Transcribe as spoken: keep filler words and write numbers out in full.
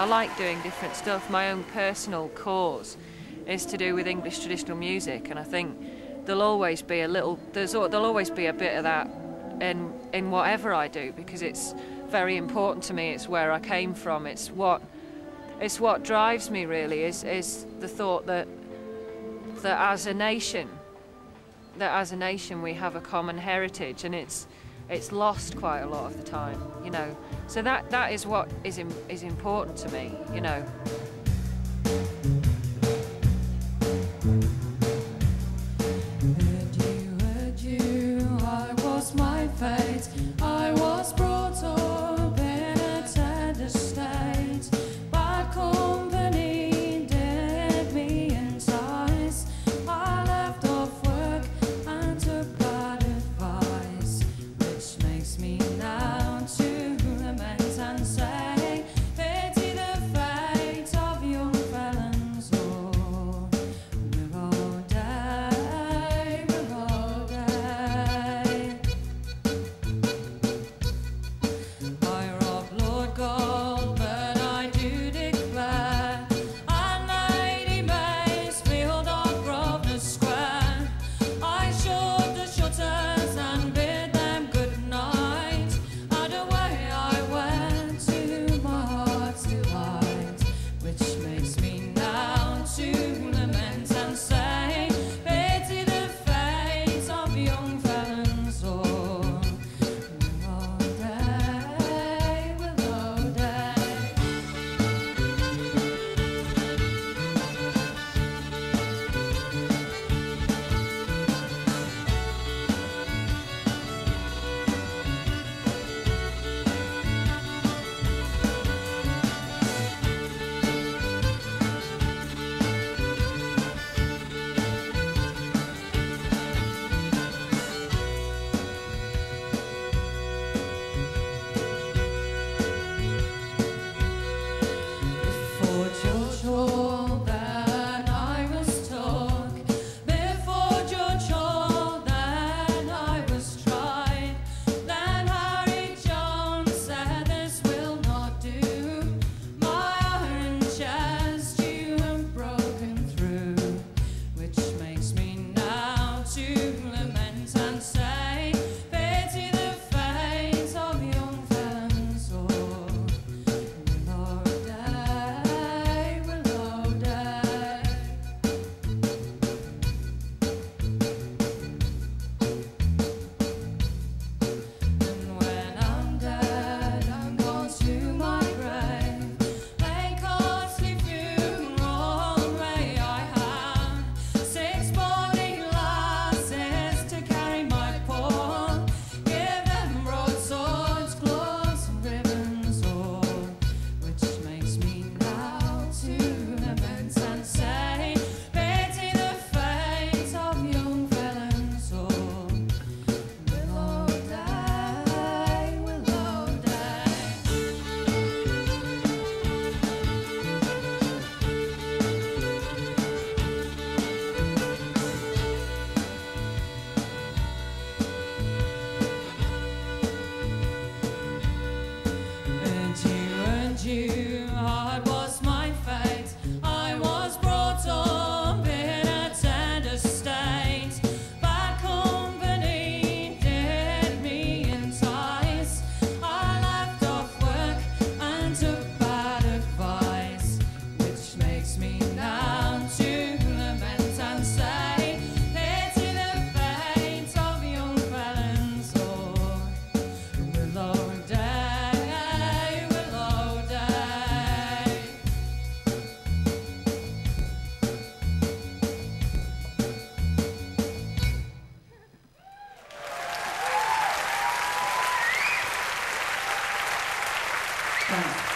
like doing different stuff. My own personal cause is to do with English traditional music, and I think there'll always be a little, there's, there'll always be a bit of that in, in whatever I do, because it's very important to me. It's where I came from. It's what, it's what drives me, really, is, is the thought that, that as a nation, that as a nation we have a common heritage, and it's it's lost quite a lot of the time, you know. So that that is what is im is important to me, you know. Heard you, heard you, I was my fate. I was brought up in a tender state. Bad company did me entice. I left off work and took bad advice, which makes me now to lament and say, pity the fate of young felons all. We'll all die, we'll all die. I robbed Lord Gold, but I do declare, and Lady Maysfield of Grosvenor Square. I shut the shutters and bid them good night, and away I went to my heart's delight, which makes me now to lament and say, pity the fate of young felons all. We'll all die, we'll all die. Before George Hall, then I was took. Before George Hall, then I was tried. Then Harry Jones said, this will not do. My iron chest you have broken through, which makes me now to lament and say, pity the fate of young felons all. We'll all die, we'll all die. And when I'm dead, I'm gone to my grave. A costly funeral may I have, six bonny lasses to carry my pall. Give them broadswords, gloves, and ribbons all, which makes me now to lament and say, pity the fate of young felons all. We'll all die, we'll all die. And you, and you, hard was my fate. I was brought up in a tender state. Bad company did me entice. I left off work and took bad advice, which makes me now to lament and say, pity the fate of young felons all. We'll all die, we'll all die. Thank you.